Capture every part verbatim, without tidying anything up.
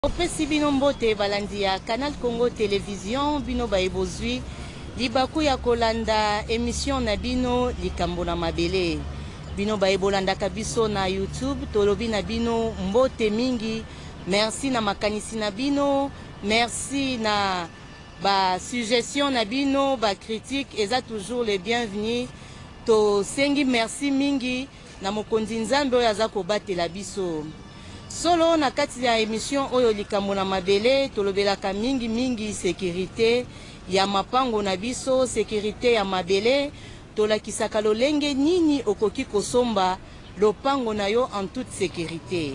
Opesi bino mbote balandi ya Canal Congo Télévision bino baebozwi libaku ya kolanda émission na bino likambo na mabele bino baebolandaka biso na YouTube tolobi na bino mbote mingi. Merci na makanisi na bino, merci na ba suggestion na bino, ba critique eza toujours les bienvenus. To sengi merci mingi na mokonzi nzambe oyo aza kobatela biso. Solo na kati ya émission oyo likambo na mabele tolobelaka mingi mingi sécurité ya mapango na biso, sécurité ya mabele tolakisaka lolenge nini okoki kosomba lopango na yo en toute sécurité.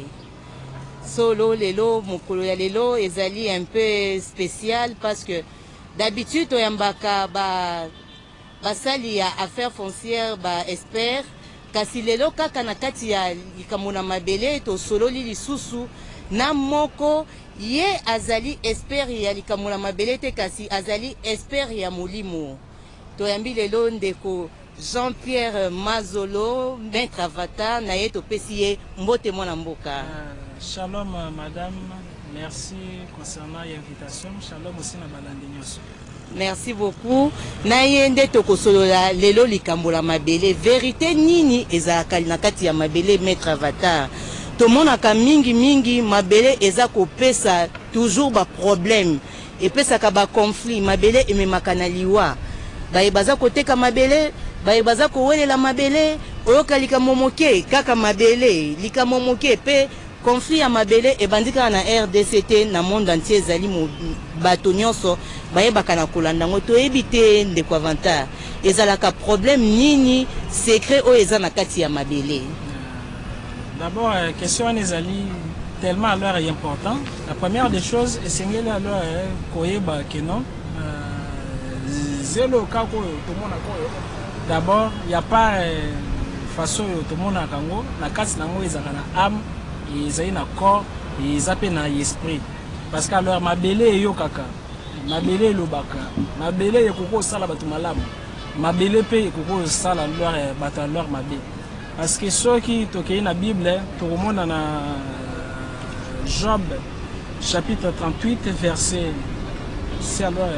Solo lelo mokolo ya lelo ezali un peu spécial parce que d'habitude oyambaka ba basali ya affaires foncières ba expert kasi lelo kaka na kati ya likambo na mabele to sololi lisusu na moko ye azali expert ya likambo na mabele te kasi azali expert ya molimo. Toyambi lelo ndeko Jean-Pierre Mazolo maître avatar na ye topesi ye mbote mwana mboka. Uh, shalom madame, merci concernant l'invitation. Shalom aussi na balandi nyoso. Merci beaucoup. Na yende tokosolola lelo likambo la mabele vérité nini ezalaka na kati ya mabele maître avatar. Tomonaka mingi mingi mabele eza kopesa toujours ba problème epesaka ba conflit mabele ememaka na liwa bayebaza koteka mabele bayebaza kowelela mabele oyoka likambo moke kaka mabele likambo moke pe conflit ya mabele ebandika na R D C T na monde entier ezali bato nyonso bayebaka na kolanda ngo toyebi te ndeko avantage ezalaka problème nini secret oyo eza na kati ya mabele. D'abord question ezali tellement à l'heure important. La première des choses est sengeli à l'heure koyeba que non zelo kako to mona ko d'abord il y a pas façon to mona kango na kati nango ezaka na âme ezali na corps ezape na esprit parce que alors mabele yo kaka mabele lobaka mabele ekoko sala batu malamu mabele pe ekoko sala leur bata leur mabe parce que ceux qui tokei na Bible tokomona na Job chapitre trente-huit verset c'est alors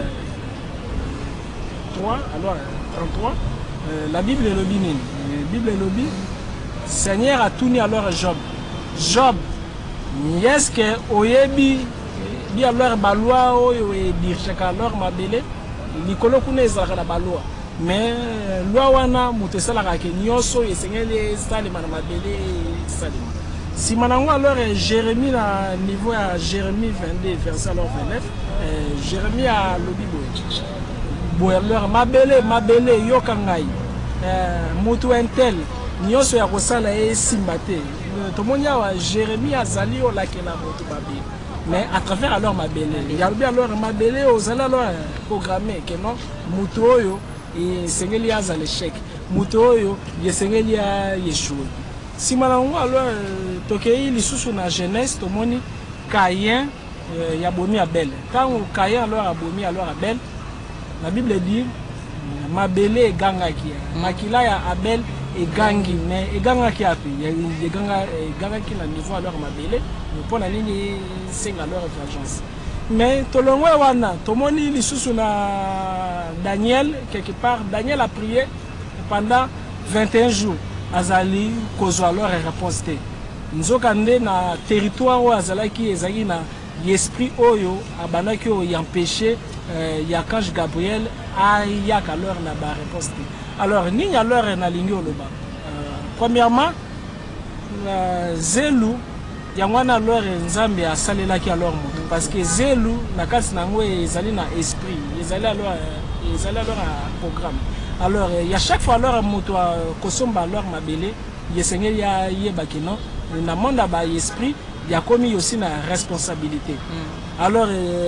trois alors trente-trois euh, la Bible est lobi nini la Bible est lobi Seigneur a tout ni alors Job Job est-ce que oyebi bi alors balwa oyo e dirchaka alors mabele likolo kuna ezalaka na balwa mais loi wana muto esalaka ke nyonso esengeli esalema na mabele esalema nsima nango alors Jérémie na niveau ya Jérémie vingt-deux verset alors vingt-neuf euh, Jérémie alobi boye boye alors mabele mabele yoka ngai euh, mutu intel nyonso ya kosala esimba te tomoni awa Jérémie azali olakela moto mabele mais à travers alors mabele yalobi alors mabele ozali alors programmé que non mutu oyo esengeli aza l'échec mutu oyo yesengeli ya yeshua nsima nango alors tokei lisusu na Genèse tomoni Caïn euh, yabomi Abel ntango Caïn alors abomi alors Abel la Bible dit mabele egangaki makila ya Abel egangi mais egangaki api eganga egangaki na niveau alors mabele pour na nini senga alors vengeance mais tolongo wana tomoni lisusu na Daniel quelque part Daniel a prié pendant vingt et un jours azali kozwa alors réponse te nzokande na territoire oyo azalaki ezali na l'esprit oyo abanaki oyo y'empêcher euh, Yakange Gabriel ayaka alors na ba réponse te alors nini alors na lingi oloba euh, premièrement euh, zelu yango na alors nzambe asalelaki alors moto parce que zelu na kati nango ezali na esprit ezali alors ezali alors un programme alors il y a chaque fois alors moto kosomba alors mabele yesengeli ya yebaki non na monde ba esprit il y a commis aussi na responsabilité mm. alors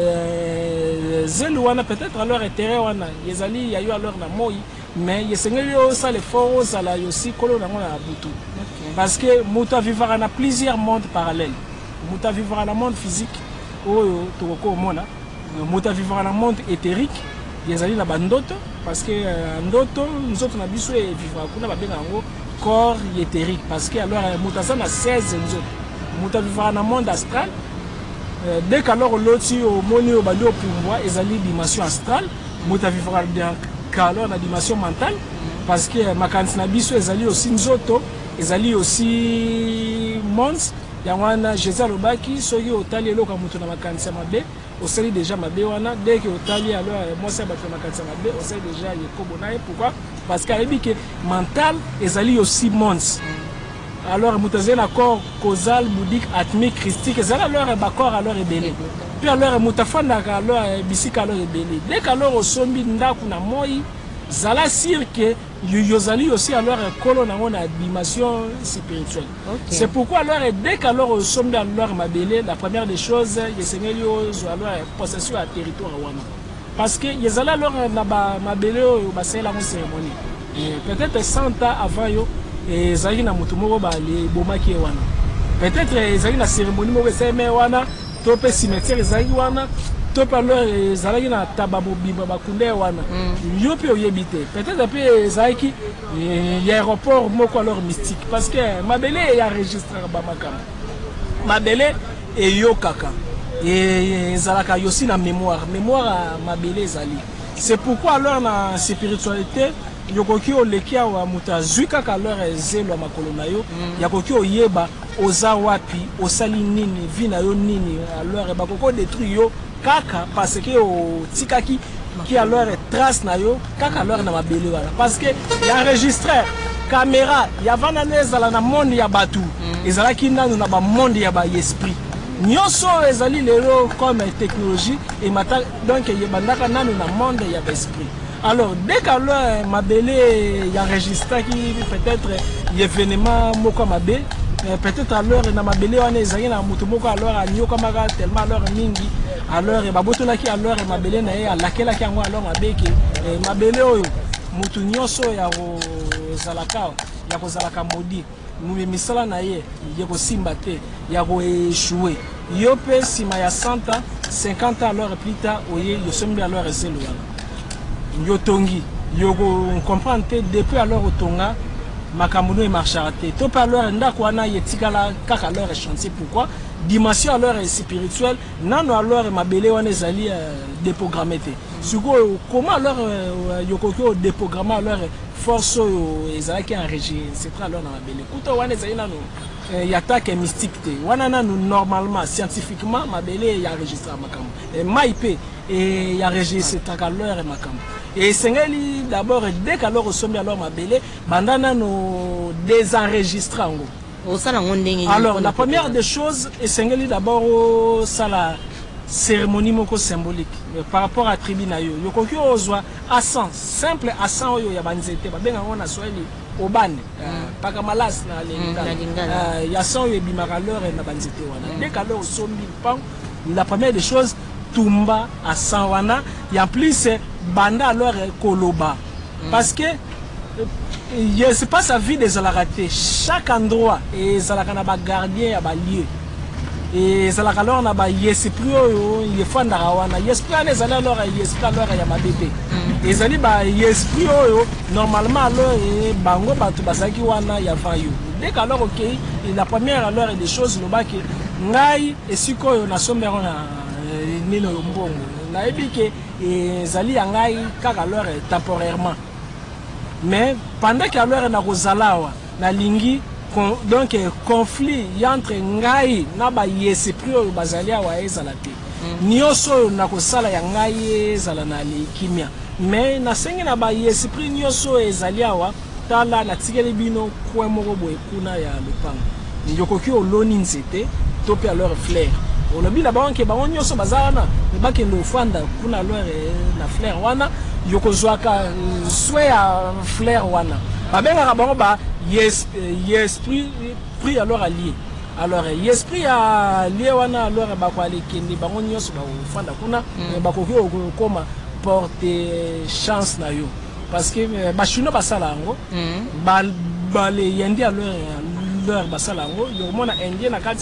euh, zelu wana peut-être alors terrain wana yezali ya yo alors na moi mais yesengeli yo ça le fort ça la aussi kolo na ngona butu okay. Parce que muta vivra na plusieurs mondes parallèles muta vivra na monde physique oyo toko mona muta vivra na monde éthérique yezali na bandoto parce que euh, ndoto nous autres na biso e vivra kuna ba benga ngo corps éthérique parce que alors muta ça na seize nzoto muta vivra na monde astral euh, dès qu'alors l'autre au moni au bali au pouvoir ezali dimension astrale muta vivra bien alors la dimension mentale parce que makanisi na biso ezali aussi nzoto ezali aussi mons yangwana Jésus alobaki soki otali eloko mutu na makanisi mabe osali déjà mabe wana dès que otali alors moi ça bato makanisi mabe osali déjà yekobo naye pourquoi parce que ayebi que mental ezali aussi mons alors mutazé na corps causal bouddhique atmique christique ezali alors ba corps alors ebele puis alors mutafanda alors bisika alors ebele dès qu'alors osombi ndaku na moi zala sir que yozali aussi alors kolo na ngona dimension spirituelle. Okay. C'est pourquoi alors dès qu'alors osombi alors mabele la première des choses yesengeli ozo alors possession à territoire wana parce que yezala alors na ba mabele o ba sela mo cérémonie peut-être cent ans avant yo et zali na mutu moko ba le bomaki wana peut-être zali na cérémonie moko seme wana tope cimetière zali wana tope alors zali na tababo biba bakunde wana yo pe oyebite peut-être pe zali y aéroport moko alors mystique parce que mabele ya registre ba makama mabele et yo kaka et zalaka yosi na mémoire mémoire mabele zali c'est pourquoi alors na spiritualité yokoki olekia wa mutazwika kalor zelo makolo na yo yakoki oyeba oza wapi osali nini vina yo nini alors bakoko détruire yo kaka parce que o tikaki qui alors trace na yo kaka alors na mabele wana parce que ya enregistreur caméra ya vana nezala na monde ya batu ezala kinanu na ba monde ya ba esprit nyonso ezali lelo comme technologie et mata donc yebandaka nanu na monde ya ba esprit. Alors, dès qu'alors mabele y enregistré qui peut-être l'événement moko mabe, peut-être alors na mabele wana ezali na mutu moko alors anyoka maka tellement alors mingi alors babotona ki alors mabele na ye alakela ki yango alors mabeki mabele oyo mutu nyonso ya ko zalaka ya ko zalaka modi mu misala na ye ya ko simba te ya ko échouer yo pe sima ya cent ans cinquante ans alors plus tard oye yo sombi alors ezelo wana yo tongi yo comprendre depuis alors otonga makamuno e marchera te to pa alors ndako wana yetikala kaka alors chantier pourquoi dimension alors spirituelle nano alors mabele wana ezali déprogrammé te siko comment alors yo kokyo déprogrammer alors force ezali ki enregistré alors na mabele kuto wana ezali nano y attaque mystique te wana nano normalement scientifiquement mabele ya enregistré makambo et maipe et ya enregistré alors makambo. Et Sengeli d'abord dès qu'alors au sommet alors mabele bandana no désenregistré en gros. Alors la première des choses et Sengeli d'abord au sala cérémonie moko symbolique par rapport à tribu na yo yo koki ozwa asan simple asan oyo ya banzete babenga ngona swahili obane paka malas na lingala ya san oyo bimaka alors na banzete wana dès qu'alors au sommet pan la première des choses tumba asan wana et en plus banda alors koloba parce que il se passe à vie des alaraté chaque endroit et zalaka na ba gardien ya ba lieu et zalaka alors na ba yesprit oyo yefanda wana yesprit ane zala alors yesprit alors ya mabebe et zali ba yesprit oyo normalement alors e bango batu basaki wana ya vayo dès qu'alors OK la première alors des choses no ba ke ngai esiko na sombero na nino mbongo na ebike et zali yangai kaka alors temporairement mais pendant qu'alors na rozalawa na lingi donc conflit entre ngai na ba yesprit oyo bazali awa ezala te nyoso na kosala ya ngai ezala na kimia mais na sengi na ba yesprit nyoso ezali awa tala na tikeli bino kwa moko boye kuna ya lupango njokoki oloni nzete tope alors flair on a bien la banque ba onyo so bazana ba ke no fanda kuna lore na flair wana yokozwaka swe ya flair wana babenga ka bango ba yes esprit pris alors allié alors esprit a lié wana alors ba kwa lekende ba onyo so ba fanda kuna ba ko koma porter chance na yo parce que ba chino basala ngo ba ba le yendi alors leur basala ngo yo mona indien na kati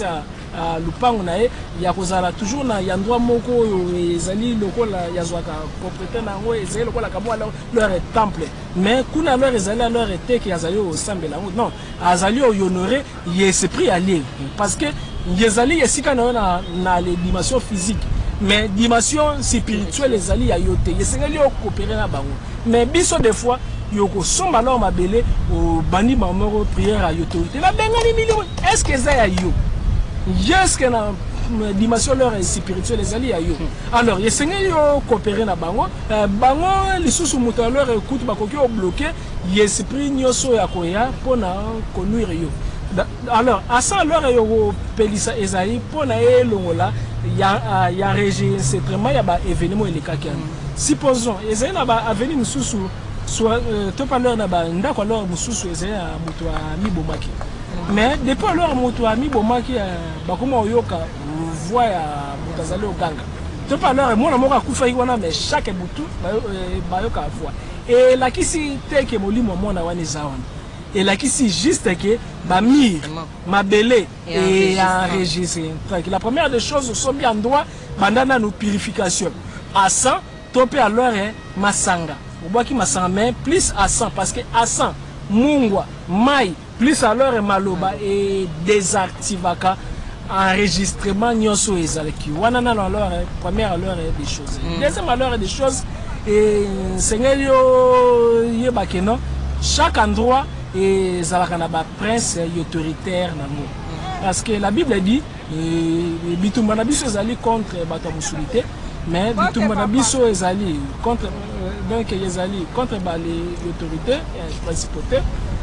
à lupango na ye ya kozala toujours na ya endroit moko oyo ezali lokola ya zwaka propriété nango ezali lokola kamwa leur temple mais kuna leur ezali à leur été que azali au sambela non azali au honorer l'esprit allié parce que ezali esika na na na les dimensions physiques mais dimension spirituelle ezali ya yote yesengeli o coopérer na bango mais biso des fois yoko somba alors mabele au bandi mamoro prière à autorité la bengani million est-ce que ça ya yo est-ce que na dimension leur spirituelle ezali ya yo alors yesengeli o coopérer na bango bango lisusu muto alors écoute bakoki o bloquer l'esprit nyoso ya koya pona konuire yo alors à ça alors yo pelisa ezali pona elongola ya ya enregistrement ya ba événement elekaki supposons ezali na ba avenir mususu soit to parleur na ba ndako alors mususu ezali ya mutu ami bomaki mais depuis alors mutu ami bomaki bakoma oyoka voix ya mutazali oganga to parleur mona moko akufa wana mais chaque butu bayoka voix et la kisi teke molimo mona wana zawana et là qui c'est juste que ma mire, ma belé et enregistré. La première des choses sont bien droit, bandana nos purification. À cent, topé à l'heure ma sanga. Au bois qui m'a sang mais plus à cent parce que à cent, mungwa, maï, plus à l'heure maloba et désactivaka enregistrement nyoso ezalaki. Wanana alors première à l'heure des choses. Deuxième à l'heure des choses et Seigneur yo yebakeno chaque endroit et Zalakanaba prince et autoritaire parce que la Bible dit bitumanabiso ezali contre bato musulité mais bitumanabiso ezali contre donc ezali contre les autorités principautés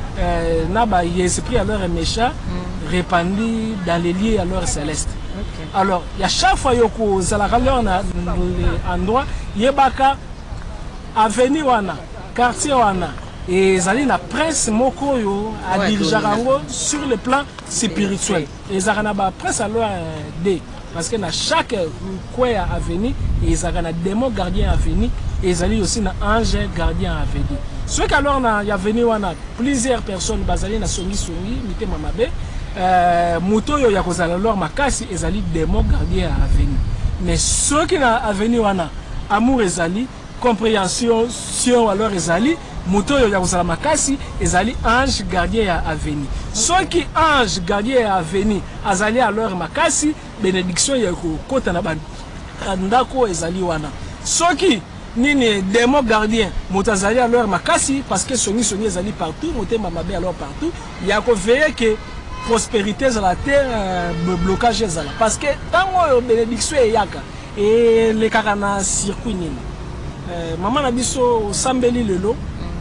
na ba esprit alors méchant répandu dans les lieux alors célestes. Alors il y a chaque fois yoko zalakalo na endroit yebaka avenir wana quartier wana et zali na prince moko yo a diriger sur le plan spirituel et zarana ba prince alors D parce que na chaque coin à venir et zarana démon gardien à venir et zali aussi na ange gardien à venir ce qu'alors na ya venir wana plusieurs personnes bazali na songi songi mité mamabe euh moto yo ya kozala alors makasi ezali démon gardien à venir mais ce qui na à venir wana amour ezali compréhension sur alors ezali moto yo ya kozala makasi ezali ange gardien à venir ceux qui ange gardien à venir azali alors makasi bénédiction ya ko kota na ba ndako ezali wana ceux qui nini démon gardien moto azali alors makasi parce que songi songi ezali partout moté mamabe alors partout ya ko veiller que prospérité sur la terre euh, blocage ezala parce que tango bénédiction yaka et les karana circuit nini euh, maman na biso sambeli lelo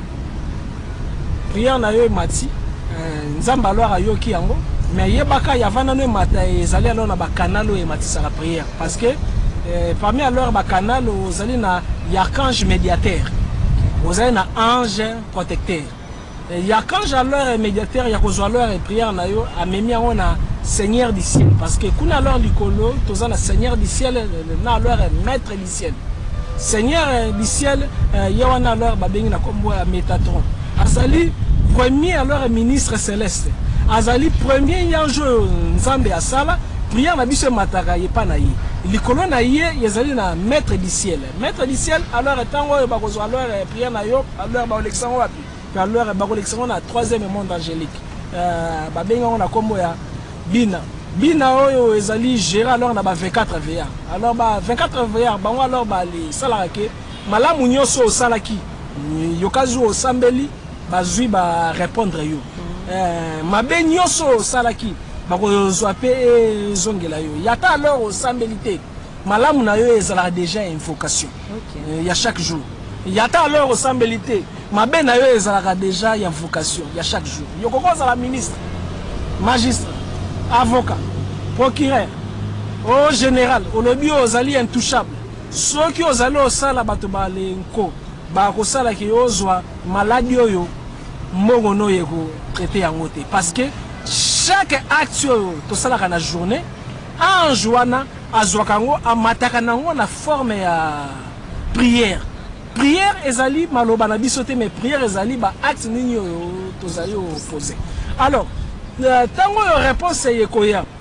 prière na yo mati nzamba alors ayoki yango mais yebaka yavana no mata ezali alors na ba canal o ematisa la prière parce que euh, parmi alors ba canal ozali na archange médiateur ozali na ange protecteur archange alors médiateur ya kozwa alors prière na yo amemi yango na seigneur du ciel parce que kuna alors likolo toza na seigneur du ciel na alors maître du ciel seigneur du ciel yawana alors babengi na kombo ya Métatron azali premier alors ministre céleste azali premier yanjo nzambe asala prière na biso mataka yepa na ye likolo na ye yazali na maître du ciel maître du ciel alors etango ba kozo alors prière na yo alors ba olexango wapi alors ba olexango na troisième monde angélique euh ba benga na kombo ya bina bina oyo ezali gérer alors na ba vingt-quatre V A alors ba vingt-quatre V A bango alors ba li sala ke malamu nyoso salaki yokazu osambeli bazui ba répondre yo euh mabe nyoso salaki bakozwa pe zongela yo yata alors osambelité malamu na yo ezala déjà invocation il y a chaque jour yata alors osambelité mabe na yo ezala déjà invocation il y a chaque jour yokokoza la ministre magistrat avocat procureur au général au lobby ozali intouchable ceux qui ozali osala bato balenko ba kosala ki ozwa maladie oyo mbongo no yeko traiter yango te parce que chaque acte to sala kana journée ange wana azwaka ngo amataka nango na forme ya prière prière ezali maloba na biso te mais prière ezali ba acte nini to zali opposé alors tango yo réponse yekoya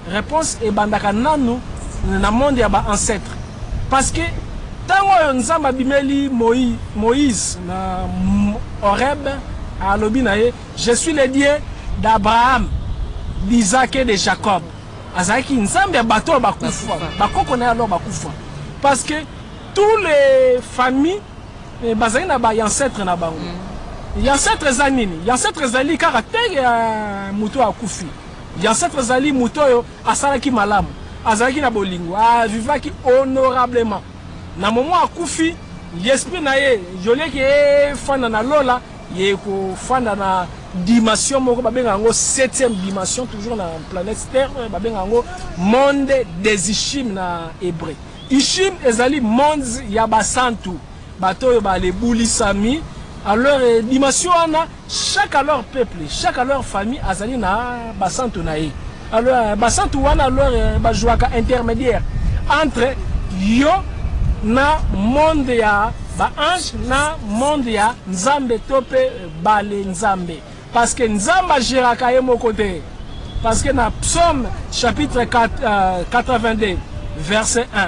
réponse et bandaka nanu na monde ya ba ancêtre parce que tango nzamba bimeli Moïse Moïse na Horeb alobi na ye je suis le Dieu d'Abraham d'Isaac et de Jacob azaki nzambe bato bakufa bakoko na alors bakufa parce que tous les familles bazali na ba ancêtre na bango ancêtre zanini ancêtre zali caractère ya muto akufi ancêtre zali muto yo asalaki malamu azalaki na bolingo avivaki honorablement na moment akufi l'esprit na ye joleki e fanda na lola ye ko fanda na dimension moko babenga ngo septième dimension toujours na planète terre babenga ngo monde des Ishim na hébreu Ishim ezali monde ya basantu bato yo ba lebulisami alors dimension ana chaque à leur peuple chaque à leur famille azali na basantu na ye alors basantu wana alors ba jouaka intermédiaire entre yo na monde ya ba ange na monde ya nzambe tope bale nzambe parce que nzamba géraka ye moko te parce que na psaume chapitre quatre-vingt-deux verset un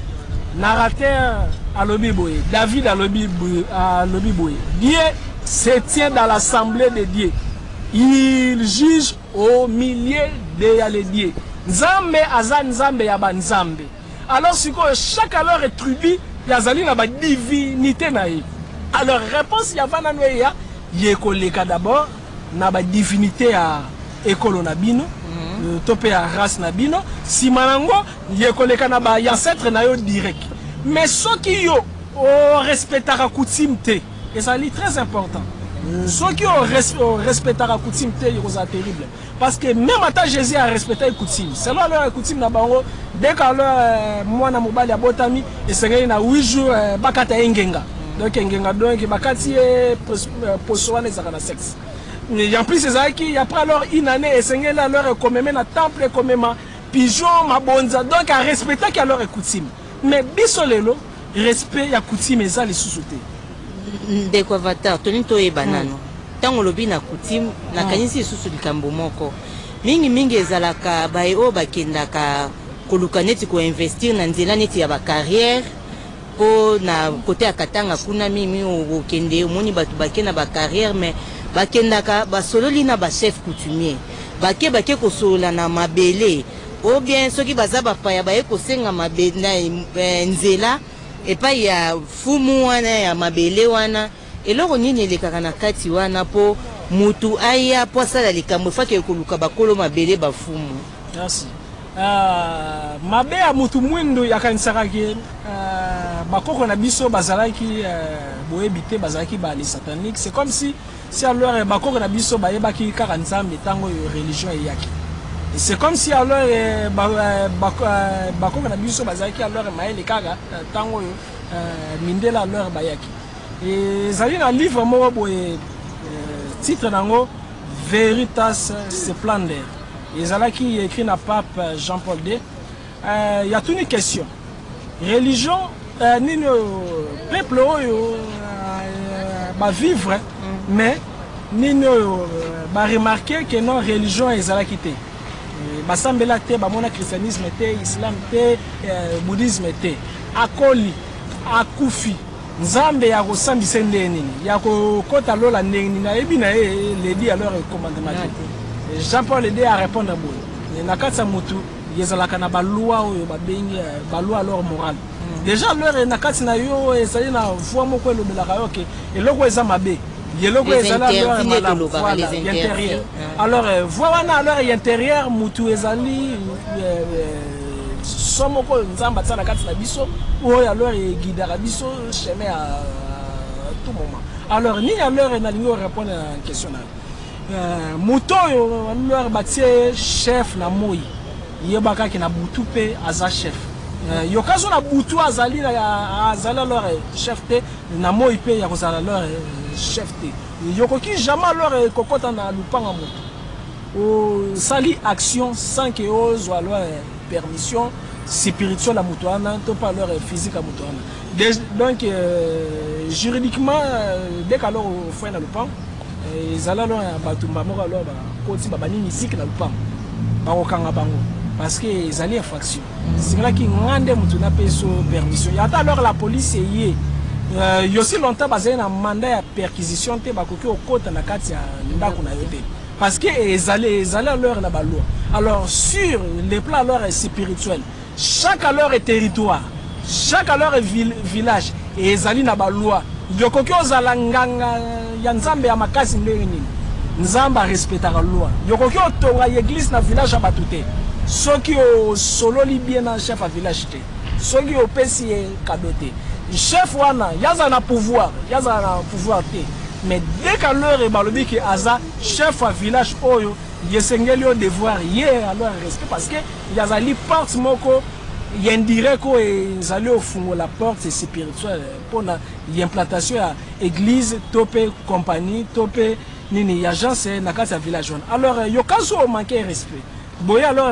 narrateur alobi boye David alobi boye alobi boye Dieu se tient dans l'assemblée de Dieu il juge au milieu de les dieux nzambe aza nzambe ya ba nzambe alors si chaque alors est tribu yazali na ba divinité na ye alors réponse ya vana no ya yekoleka d'abord na ba divinité ya ekolo na bino mm. topé ya race na bino si manango yekoleka na ba ancêtre na yo direct mais ceux qui yo o respectera coutume te et ça est très important mm. ceux qui o respectera coutume te c'est terrible parce que même à Jésus a respecté coutume selon leur coutume na bango dès que leur mwana mobali ya botami et c'est na huit jours bakata engenga donc engenga donc bakati posoane za na sexe et en plus c'est ça qui après alors une année et c'est là leur comme même na temple comme même pigeon mabonza donc à respecter qui leur coutume mais bisolelo respect ya coutume eza les sous-souté de quoi avatar toni to e banano tango lobi na coutume na kanisi susu likambo moko mingi mingi ezalaka bae o bakendaka koluka neti ko investir na nzela neti ya ba carrière po na côté ya katanga kuna mimi o kende omoni batu bakena ba carrière mais bakendaka basololi na ba chef coutumier bake bake kosola na mabele ou bien soki baza bapaya baye kosenga mabele na nzela epai ya fumu wana ya mabele wana eloko nini elekaka na kati wana po mutu aya po asala likambo fake koluka bakolo mabele bafumu. Merci. Uh, mabe ya mutu mwindu yakanisakaki uh, bakoko na biso bazalaki uh, boyebite bazalaki bali satanique c'est comme si si alors bakoko na biso bayebaki kaka nzambe tango religion eyaki c'est comme si alors uh, bakoko na biso bazalaki alors maele kaka uh, tango uh, mindela alors bayaki et zali na livre moko boye uh, titre nango Veritas Splendor. Ils ont qui écrit na pape Jean-Paul deux. Il y a toute une question. Religion, euh, ni le peuple va vivre, mais ni ne va remarquer que non religion ils ont quitté. Basambela te, bamona christianisme te, islam te, bouddhisme te. Akoli, akufi. Nzambe ya kosambisa ndeni ya kokota lola ndeni na ebi na e le dit alors commandement. Jean-Paul aidé à répondre à bout. Na katsa mutu yezalaka na balua oyo babengi balua alors moral. Déjà leur na katsa na yo ezali na voix moko elobelaka yo ke eloko eza mabe. Eloko ezala alors malamu voilà l'intérieur. Alors voix wana alors intérieur mutu ezali somoko nzamba tsala katsa na biso oyo alors guidera biso chemin à tout moment. Alors ni alors na lingo répondre à une question là. Uh, muto yo leur batie chef na moi yebaka ki na butu pe aza chef uh, yo kazo na butu azali na azala leur chef te na moi pe ya kozala leur chef te yoko ki jamais leur kokota na lupanga mutu o sali action sans que ose ou leur permission spirituelle la mutu ana to pas leur physique à mutu ana donc euh, juridiquement dès qu'alors au fin na lupanga ils allaient alors à Batumba, alors côté babani musique na lupam, barokanga bango. parce que ils allaient infraction c'est là qui ngande mutu na peso permission y a alors la police y euh, y aussi longtemps basé na mandat ya perquisition te bakoki okota na kati ya ndako na yote parce que ils allaient ils allaient alors la loi alors sur les plans alors spirituel chaque alors territoire chaque alors village et ils allaient na ba loi yokoki ozala nganga ya nzambe ya makasi ndenge nini nzamba respecta la loi yokoki otonga église na village ya batute soki o sololi bien na chef à village te soki o pesi cadeau te chef wana yaza na pouvoir yaza na pouvoir te mais dès qu'à l'heure e balobi ki aza chef à village oyo yesengeli o devoir ye alors respect parce que yazali porte moko yendire ko ezali ofungo la porte spirituelle pour na implantation ya église tope compagnie tope nini agence na kati ya village wana alors yokaso o manquer respect boye alors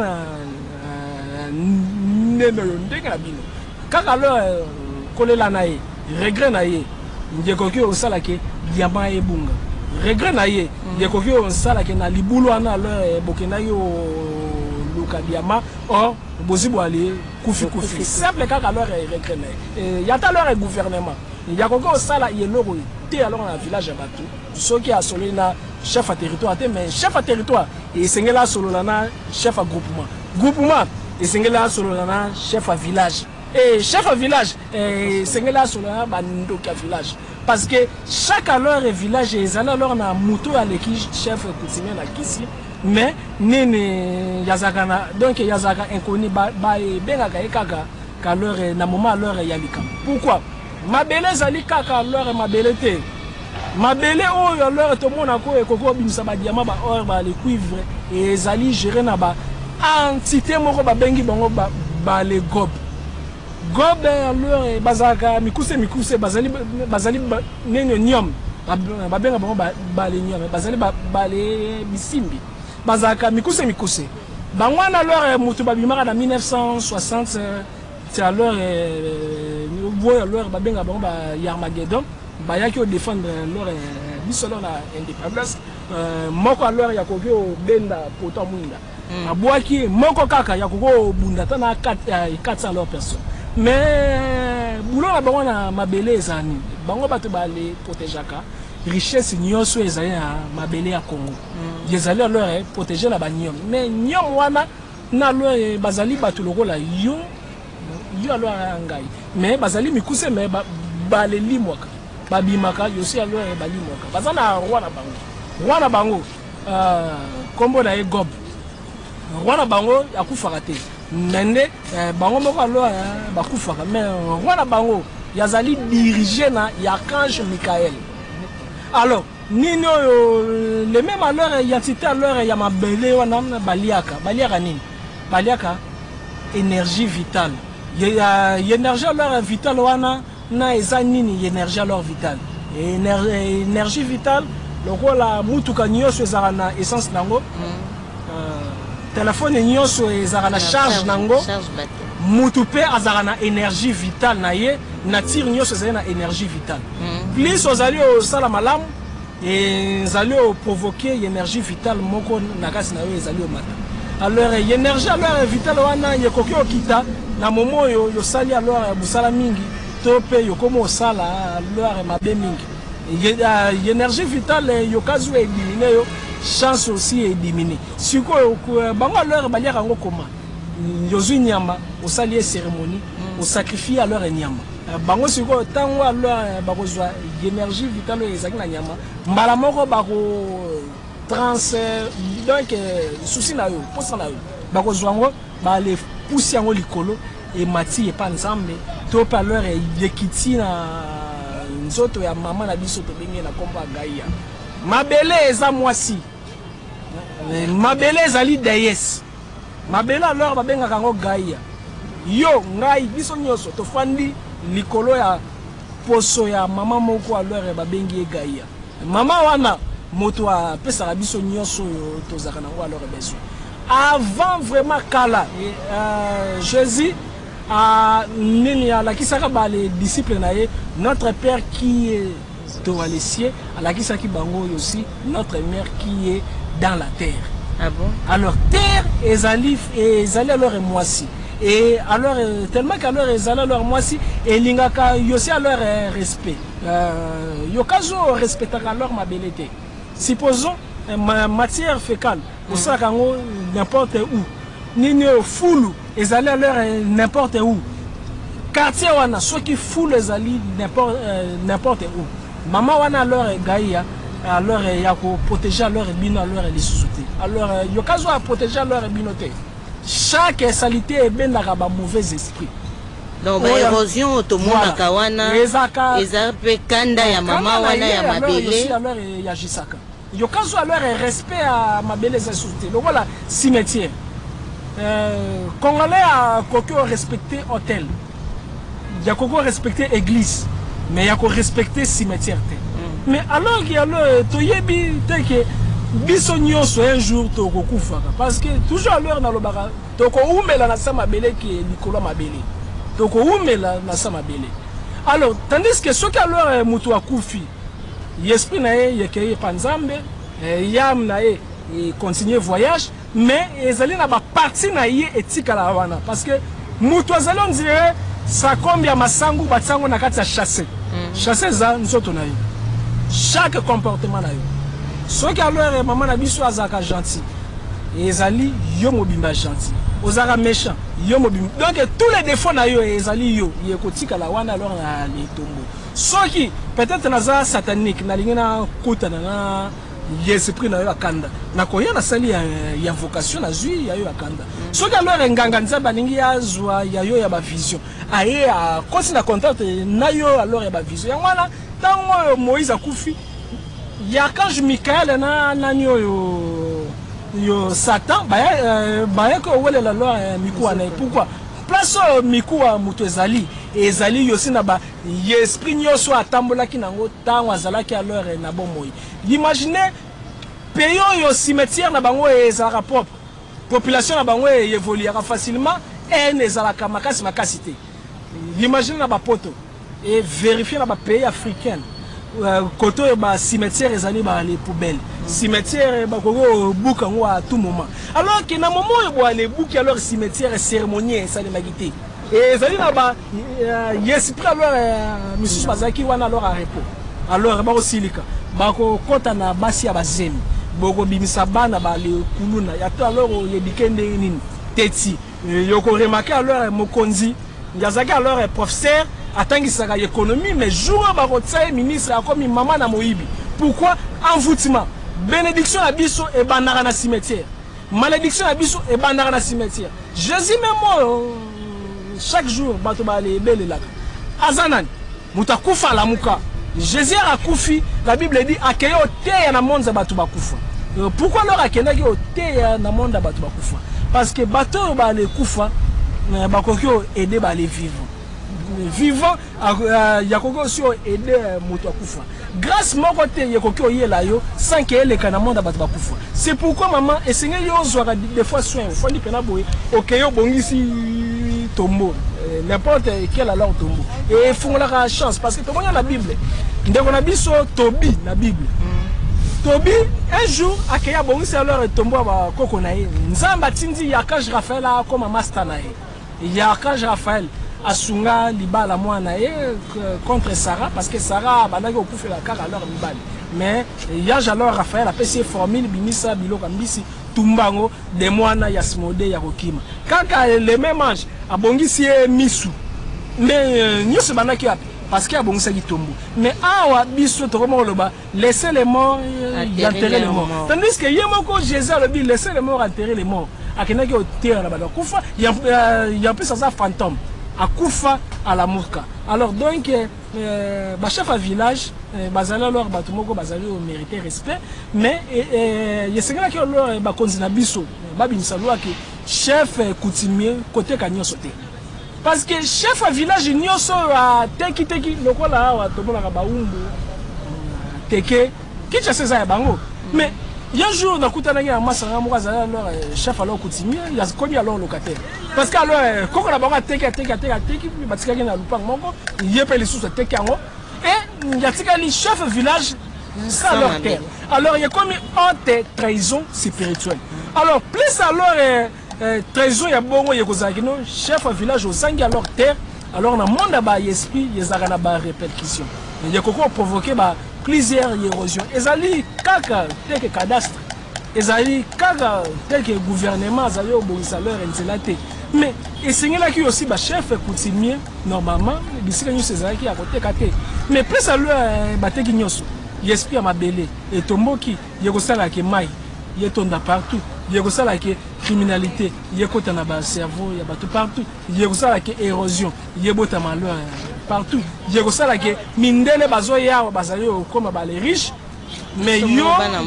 neme ndenge na bino kaka alors kolela na ye regret na ye ndekoki osala ke diamant ebunga regret na ye ndekoki osala ke na libulu wana alors bokenda yo luka diamant or bozibo ali kufi kufi simple kaka alors regret na ye ya ta alors gouvernement ya koko osala yeloko te alors na village ya bato soki a solo na chef à territoire te mais chef à territoire et sengela solo na chef à groupement groupement et sengela solo na chef à village et chef à village et sengela solo na bandoka village parce que chaque alors village et zana alors na muto à l'équipe chef coutumier na kisi mais nene yazaka na donc yazaka inconnu ba ba bengaka ekaka ka alors na moment alors yalika pourquoi mabele zali kaka alors mabele te mabele oyo alors to mona ko ekoko bimisa ba diamant ba or ba le cuivre et zali gérer na ba entité moko ba bengi bango ba, ba le gob gob alors bazaka mikuse mikuse bazali bazali ba, nene nyom ba benga bango ba, ba le nyom bazali ba, ba le bisimbi bazaka mikuse mikuse bangwana alors mutu ba bimaka na mille neuf cent soixante c'est alors euh, voyez alors ba benga bango ba Yarmageddon ba yaki o défendre leur biso na indépendance euh, moko alors ya koki o benda poto mwinda mm. abwaki moko kaka ya koko bunda tana quatre cents leur personnes mais boulot na bango na mabele ezani bango bato ba les protégeaka richesse nyonso ezali na mabele ya Congo mm. ezali alors protéger la banyom mais nyom wana na alors bazali bato lokola yo yo alors ngai mais bazali mikuse mais ba, ba le limwaka babimaka yosi alors balimwaka bazana roi na bango roi na bango euh kombo na egob roi na bango akufaka te nende bango moko alors bakufaka mais roi na bango yazali dirigé na Archange Michael alors nini oyo le même alors identité alors ya mabele wana baliaka baliaka nini baliaka énergie vitale ya énergie alors vitale wana na eza nini énergie alors vitale énergie vitale lokola mutuka nyonso ezaka na essence nango telefone nyonso ezaka na charge nango mutu pe azaka na énergie vitale na ye nature nyonso ezali na énergie vitale plus ozali osala malamu ezali oprovoke énergie vitale moko na kasi na yo ezali omata alors énergie alors vitale wana yekoki okita na momo oyo yosali alors busala mingi to pe yokomo osala alors mabe mingi énergie vitale yokazu éliminer yo chance aussi éliminer siko bango alors baliaka ngo koma yozui nyama osali cérémonie au sacrifier alors nyama bango siko tango alors bakozwa énergie vitale ezaki na nyama mbala moko bako trans donc souci na yo posa na yo bakozwa ngo ba le poussi yango likolo et mati epa nzambe to pa alors yekiti na nzoto ya mama na biso to benge na komba gaia mabele eza mwasi mabele ezali déesse mabele alors babenga kango gaia yo ngai biso nyonso to fandi likolo ya poso ya mama moko alors babengi gaia mama wana moto a pesa biso nyonso to zaka nango alors beso avant vraiment kala euh, Jésus a nini ala kisaka ba les disciples na ye notre père qui est dans les cieux ala kisaki bango aussi notre mère qui est dans la terre Ah bon? Alors terre ezali ezali alors moisi. Et alors tellement qu'alors ezali alors moisi et lingaka yosi alors respect. Euh, yokazo respectaka alors mabelete. Supposons ma matière fécale au sakango n'importe où. Nini foulu ezali alors n'importe où. Quartier wana ceux qui foule ezali n'importe n'importe où. Maman wana alors gaïa alors il y a pour protéger alors bino alors les sous-soutés. Alors il y a caso à protéger alors binoté. Chaque salité est bien dans un mauvais esprit. Donc ba érosion to mona kawana ezaka ezape kanda ya mama wana ya mabele alors il y a jisaka. Il y a caso alors respect à mabele les sous-soutés. Donc voilà cimetière. Euh Congolais a kokyo respecter hôtel. Il y a kokyo respecter église, mais il y a kokyo respecter cimetière. Mais alors qu'il y a le toyebi teke biso nyonso un jour toko kufaka parce que toujours à l'heure na lobaka toko umela na sama bele qui likolo mabele toko umela na sama bele. Alors tandis que ce qu'à l'heure mutu akufi l'esprit na ye yeke panzambe yam na ye et continuer voyage mais ezali na ba partie na ye etika la wana parce que mutu azali on dirait ça combien masangu batsango na kati ya chasser chasser za nzoto na ye. Chaque comportement na yo. Ce qui alors maman na biso azaka gentil. Et ezali yo mobimba gentil. Ozaka méchant, yo mobimba. Donc tous les défauts na yo ezali yo, yekotika la wana alors na les tombeaux. Ce qui peut-être naza satanique na lingena kota na l'esprit na yo akanda. Na koya na sali ya, ya vocation na zui ya yo akanda. Ce qui alors nganga nzaba lingi azwa ya yo ya ba vision. Aye a kosi na contact na yo alors ya ba vision. Ya wana tant Moïse a koufi, il y a quand je Michael na nanyo yo yo Satan, bah bah que ouais la loi mikou ane. Pourquoi? Place mikou a mutu ezali et ezali yosi na ba esprit nyoso atambola ki nango tango azala ki alors na bon moi. Imaginez pays yo cimetière na bango ezala propre, population na bango évoluera facilement et nezala kamakasi makasité. Imaginez na ba poto. Et vérifier dans les pays africains. Côté bah cimetière ezali ba les poubelles. Cimetière ba ko bouka à tout moment. Alors que na moment où les bouki alors cimetière cérémonieux ça les magité. Et ezali na ba yes pour alors monsieur Bazaki wana alors à repos. Alors ba osilika. Ba ko kota na basi ya bazemi. Boko bimisa bana ba le kuluna. Ya to alors yebikende nini. Teti. Yoko remarquer alors mokonzi. Ngazaki alors professeur attendant l'économie, mais jour où ministre a comme maman na Moïbi. Pourquoi? Envoûtement. Bénédiction à Bisso et Bandara na cimetière. Malédiction à Bisso et Bandara na cimetière. Jésus même chaque jour, Batoba les belles là. Azanan, Mutakufa la Muka. Jésus a koufi, la Bible dit accueillir au thé na monde Batuba Kufa. Pourquoi alors accueillir au thé na monde Batuba Kufa? Parce que bateau ba les Kufa, bakokyo aider ba les vivants. Vivant, il y a aussi aider moto kufa. Grâce mon côté, il y a kokyo yela yo sans que les canamons d'abatu kufa. C'est pourquoi maman essayer yo zoara des fois soin, faut ni pena boy. OK yo bongisi tombeau, n'importe quel alors tombeau. Et faut la chance parce que tout le monde a la Bible. Ndeko na biso Tobi la Bible. Tobi un jour akaya bongisi alors tombeau ba koko na ye. Nzamba tindi yakaj Raphaël comme master na ye. Yakaj Raphaël Asunga libala mwana e contre Sarah parce que Sarah banaki okufa la car alors libali mais il y a alors Raphaël a fait formule binisa biloka mbisi tumbango de mwana ya smode ya kokima kaka le même ange abongisi misu mais nyose banaki parce qu'il a bongisa kitombo mais awa biso to comment loba laisser les morts enterrer les morts tandis que yemoko Jésus a dit laisser les morts enterrer les morts akenaki au terre là bas kufa il y a plus ça fantôme à Koufa à la Mourka. Alors donc euh, bah, chef à village euh, bazala alors batumoko bazali au mériter respect mais il y a ce qui alors ba konzina biso ba bimsalwa que chef coutumier côté kanyo sauté parce que chef à village nyoso a teki teki lokola wa tomona ka baumbu teke kicha seza ya bango mais il y a un jour dans Koutanagi à Massara Moukazala alors chef alors coutumier il y a connu alors locataire parce que alors quand on a pas teke teke teke teke batika na lupang moko il y a pas les sous teke ango et il y a tika li chef village sans leur terre. Alors il y a comme honte, trahison spirituelle. Alors plus alors euh, euh, trahison il y a bon il y a chef de village au sang à leur terre. Alors dans le monde bah esprit il y a des répercussions. Il y a quoi provoquer bah plusieurs érosions. Ezali kaka tel que cadastre. Ezali kaka tel que gouvernement ezali au bon salaire intelate. Mais et c'est là qui aussi bah chef coutumier normalement bisika nyo César qui à côté kate. Mais plus alors bah te kinyoso. L'esprit à ma belé et tomboki yekosala ke mai yetonda partout yekosala ke criminalité yekota na ba cerveau ya bato partout yekosala ke érosion yebota malheur partout yekosala ke mindele bazo ya bazali okoma ba les riches mais yo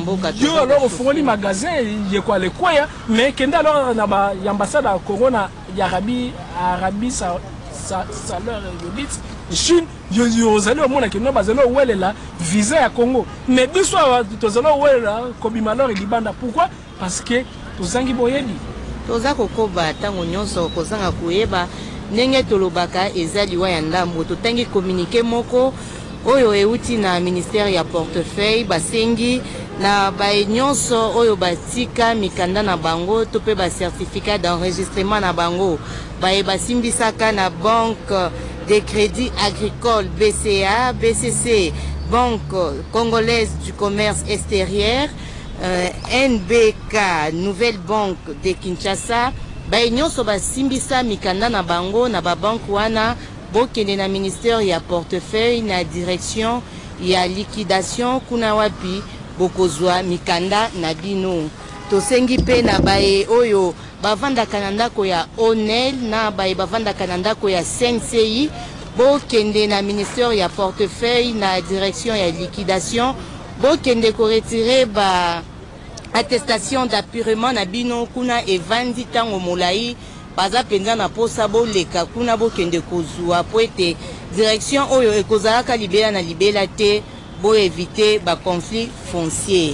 yo alors au fond magasin yekwa le kwaya mais kenda alors na ba ambassade à Congo na Arabie Arabie sa sa leur yobit Chine vous allez au monde qui nous basons où elle est là visa à Congo mais deux soirs tous allons où elle est là comme malheur et libanda pourquoi parce que tous angi boyebi tous a kokoba tango nyonso kozanga kuyeba ndenge tolobaka ezali wa ya ndambo totangi communiquer moko oyo euti na ministère ya portefeuille basengi na ba nyonso oyo batika mikanda na bango to pe ba certificat d'enregistrement na bango ba e basimbisaka na banque des crédits agricoles B C A, B C C, Banque congolaise du commerce extérieur, euh, N B K, Nouvelle Banque de Kinshasa, ba nyonso basimbisa mikanda na bango na ba banque wana bokende na ministère ya portefeuille na direction ya liquidation kuna wapi bokozwa mikanda na bino tosengi pe na bae oyo bavandaka na ndako ya Onel na bae bavandaka na ndako ya C N C I bokende na ministère ya portefeuille na direction ya liquidation bokende ko retirer ba attestation d'appurement na bino kuna evandi tango molai baza penza na posa boleka kuna bokende kozwa po ete direction oyo ekozalaka libela na libela te bo éviter ba conflit foncier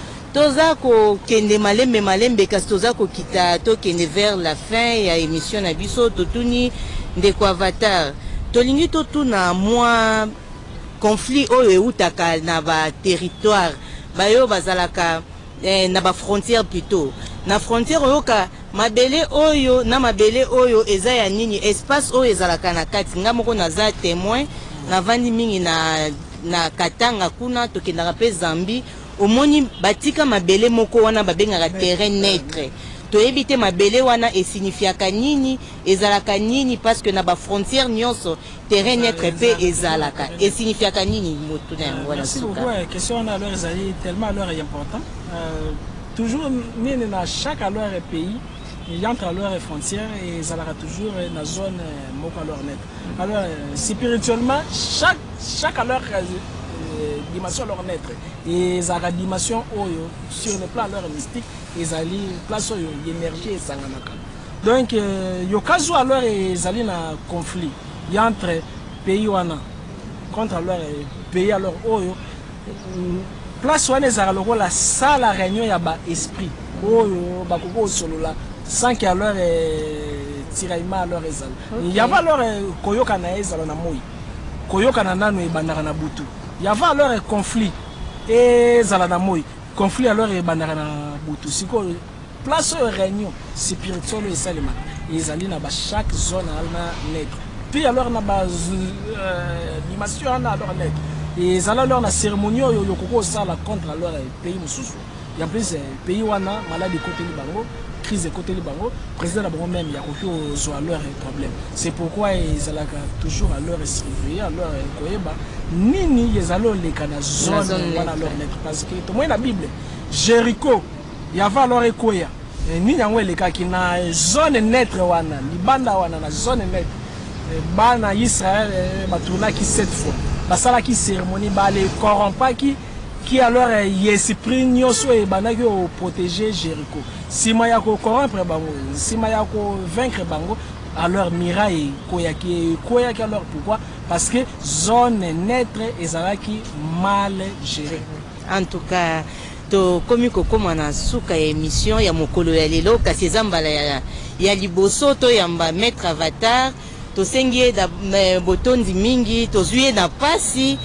toza ko kende malembe malembe kasi toza ko kita to kende vers la fin ya émission na biso totuni ndeko Avatar tolingi totuna mwa conflit oyo eutaka na ba territoire bayo bazalaka eh, na ba frontière plutôt na frontière oyo ka mabele oyo na mabele oyo eza ya nini espace oyo ezalaka na kati nga moko naza témoin na vandi mingi na na Katanga kuna tokendaka pe Zambi omoni batika mabele moko wana babengaka terrain neutre toyebi te mabele wana esignifiaka nini ezalaka nini parce que na ba frontière nyonso terrain neutre pe ezalaka esignifiaka nini motu na yango wana suka. Merci beaucoup. Question na alors ezali tellement alors important. Euh, toujours nini na chaque alors pays il y a entre alors frontières et ezalaka toujours na zone moko alors net. Alors spirituellement chaque chaque alors dimension leur naître et la dimension oyo sur le plan leur mystique ezali place oyo énergie esanganaka donc euh, yokazo alors ezali na conflit y entre pays wana contre leur pays alors oyo place wana ezala lokola sala réunion ya ba esprit oyo bakoko solola sans que alors tiraillement alors ezala il y a pas alors koyoka na ezala na moi koyoka na nanu ebandaka na butu. Il y avait alors un conflit et Zalanamoi, conflit alors et Bandarana Boutou. Si quoi, place de réunion spirituelle et Salima, ils allaient dans chaque zone à naître. Puis alors na base dimension alors naître. Et ils allaient alors na cérémonie au Yokoko sala contre alors pays mususu. Il y a plus pays wana maladie côté Libango, crise côté Libango, président d'abord même il y a aucun leur problème. C'est pourquoi ils allaient toujours à leur surveiller, à leur koyeba. Nini yezalo le kana zone wana leur net parce que to moi la Bible Jéricho il y avait alors ekoya ni yango le ka ki na zone netre wana libanda wana na zone net bana Israël batuna ki sept fois basala ki cérémonie ba les corrompa ki qui alors yesprit nyoso e bana ki o protéger Jéricho sima ya ko corrompre bango sima ya ko vaincre bango alors miraille koya ki koya ki alors pourquoi parce que zone neutre ezalaki mal gérée. En tout cas, to komi kokoma na suka ya émission ya mokolo ya lelo kasi ezambala ya ya liboso to yamba maître Avatar to sengie da botondi mingi to zuye na pasi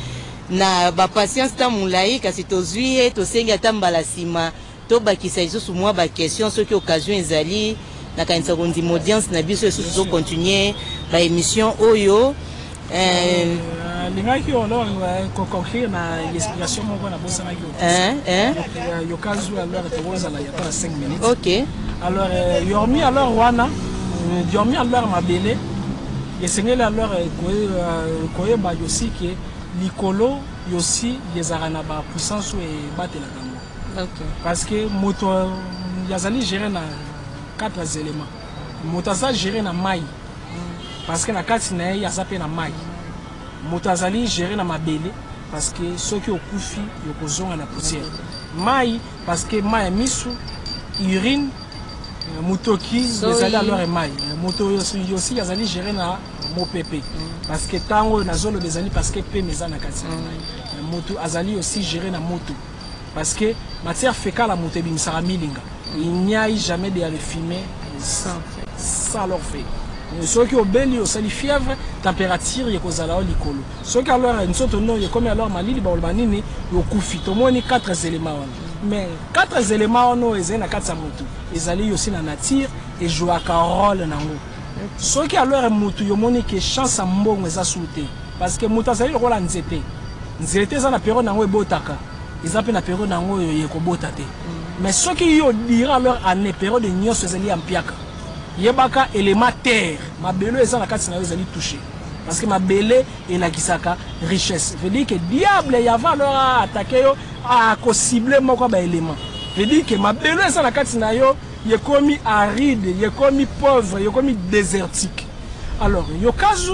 na ba patience ta mulai kasi tozwi to senga tambala sima to bakisa lisusu mwa ba question soki occasion ezali na kanisa kondi audience na biso lisusu to continuer ba émission oyo euh lingaki ono ko conclure na explication moko na bosa na yo hein hein yo kazu alors te boza la ya cinq minutes. OK. Alors yormi alors wana yormi alors mabele yesengeli alors koye ba yosi ke likolo yosi yezara na ba puissance et batela kango. OK. Parce que moto yazali gérer na quatre éléments. Moto za gérer na mai. Parce que na kati na ya zape na mai. Moto azali gérer na mabele parce que ceux qui okufi yokozonga na poussière. Mai parce que mai misu urine mutoki ezali alors mai. Moto yosi yazali gérer na mopepe parce que tango na zolo bezali parce que pe meza na kati. Moto azali aussi gérer na moto parce que matière fécale à moto bimisara milinga. Il n'y a jamais de le fumer sans ça leur fait. Ceux qui ont belli au sali fièvre, température et cause à la likolo. Ceux qui alors une sorte non, comme alors malili baolbanini, yo kufi. Tout monde quatre éléments. Mais quatre éléments no ezena quatre motu. Ils allaient aussi na nature et jouer un rôle nango. Ceux qui alors motu yo moni que chance mbongo eza souté parce que motu azali rôle en nzete. Nzete za na période nango ebotaka. Ils appellent na période nango yeko botate. Mais ceux qui yo dira alors année période de nyos ezali ampiaka. Yebaka élément terre, ma belle est dans la carte na ezali touché parce que ma belle est la kisaka richesse. Veut dire que diable y avait alors à attaquer yo à ko cibler moko ba élément. Veut dire que ma belle est dans la carte na yo y est commis aride, y est commis pauvre, y est commis désertique. Alors yo kazu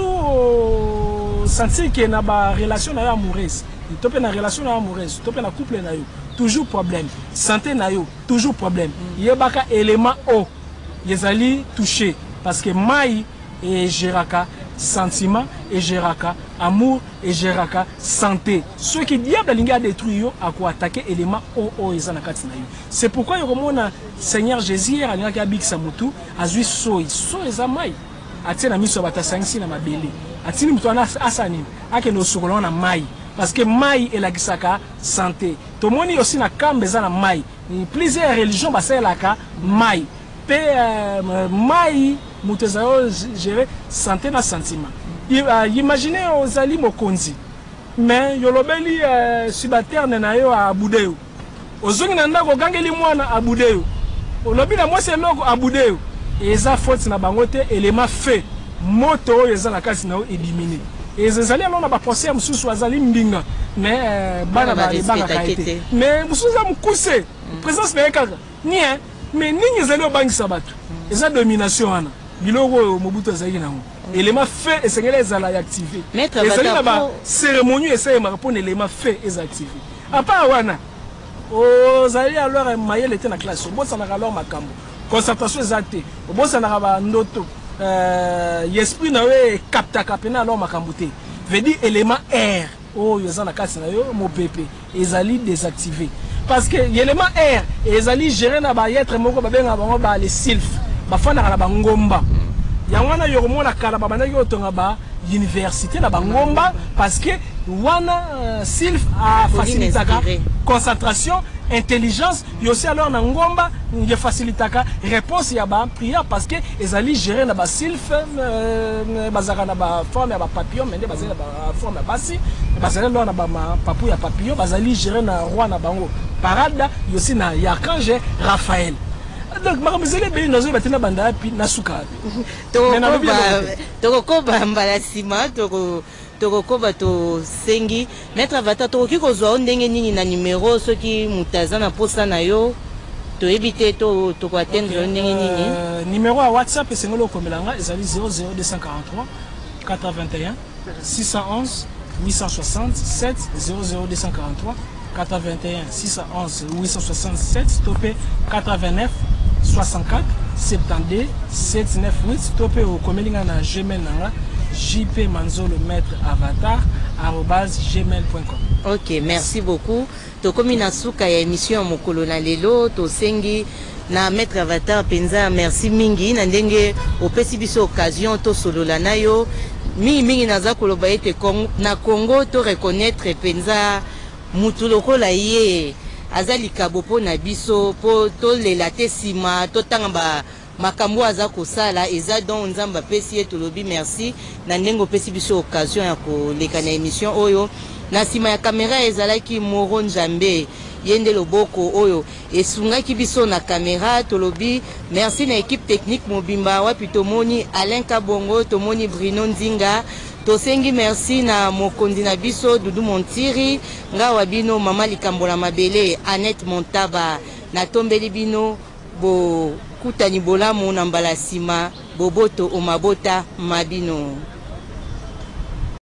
sentir que na ba relation na amoureuse, to pe na relation na amoureuse, to pe na couple na yo toujours problème, santé na yo toujours problème. Yebaka élément O les alliés touchés parce que maï et géraka sentiment et géraka amour et géraka santé. Ceux qui diable linga détruire à quoi attaquer élément o o ezanakati na yo. C'est pourquoi yo komona Seigneur Jésus alinga ka bik samutu azui soi so ezamai atina miso batasangisi na mabele atini mutwana asani ake no sokolo na mai parce que mai est la gisaka santé. To moni aussi na kambeza na mai plusieurs religions baselaka mai pe mai mutezayo gérer santé na sentiment. Imaginez aux ali mokonzi mais yolobeli subalterne na yo abudeo ozongi na ndako gangeli mwana abudeo olobi na mwese loko abudeo eza faute na bango te élément fait moto eza na kasi na éliminer ezali alors na ba procès mususu azali mbinga mais bana ba bana kaite mais mususu amukuse présence na ekaka ni hein mais nini ezali obangisa bato eza domination wana biloko mobutu azali nango élément fait esengeli ezala activé ezali na ba cérémonie esema répondre élément fait est activé à part wana ozali alors mayele était na classe obosa na alors makambo concentration ezate obosa na ba ndoto euh esprit na we capta capena alors makambo te veut dire élément air oh yo za na kasi na yo mo pepe ezali désactivé parce que l'élément air ezali gérer na ba être moko ba benga bango ba les sylph ba fana na ba ngomba yangwana yo komona kala ba bana yo tonga ba université na ba ngomba parce que wana sylph a facilité concentration intelligence yo aussi alors na ngomba je facilite réponse ya ba prière parce que ezali gérer na ba sylph bazaka na ba forme ya ba papillon mais bazali na ba forme ya basi bazali na ba papu ya papillon bazali gérer na roi na bango parade yo aussi na archange Raphaël. Donc makamuzele be nazo batena banda pi nasuka to to ko ba mbala sima to tokokoba to sengi maître avata tokoki kozwa ndenge nini na numéro soki mutaza na posa na yo to éviter to to ko atteindre ndenge nini numéro à WhatsApp esengolo komelanga ezali zéro zéro deux cent quarante-trois quatre-vingt-un six cent onze huit cent soixante-sept zéro zéro deux cent quarante-trois quatre-vingt-un six cent onze huit cent soixante-sept topé quatre-vingt-neuf soixante-quatre soixante-douze sept cent quatre-vingt-neuf topé au komelinga na Gmail nanga jp manzolo maître avatar arobase gmail point com. Ok, merci beaucoup. To komi na suka ya émission mokolo na lelo to sengi na maître avatar penza merci mingi na ndenge opesi biso occasion to solola na yo mingi mingi naza koloba ete na Congo to reconnaître penza mutu lokola ye aza likabo po na biso po to lela te sima to tanga ba makambo aza kosala eza donc nzamba pesi ye tolobi merci na ndengo pesi biso occasion ya koleka na émission oyo na sima ya caméra ezalaki Moro Nzambe yende loboko oyo esungaki biso na caméra tolobi merci na équipe technique mobimba wapi tomoni Alain Kabongo tomoni Bruno Nzinga tosengi merci na mokonzi na biso Dudu Montiri nga wabino mama likambola mabele Annette Montaba na tombeli bino bo kutani bolamu na mbala sima boboto o mabota mabino.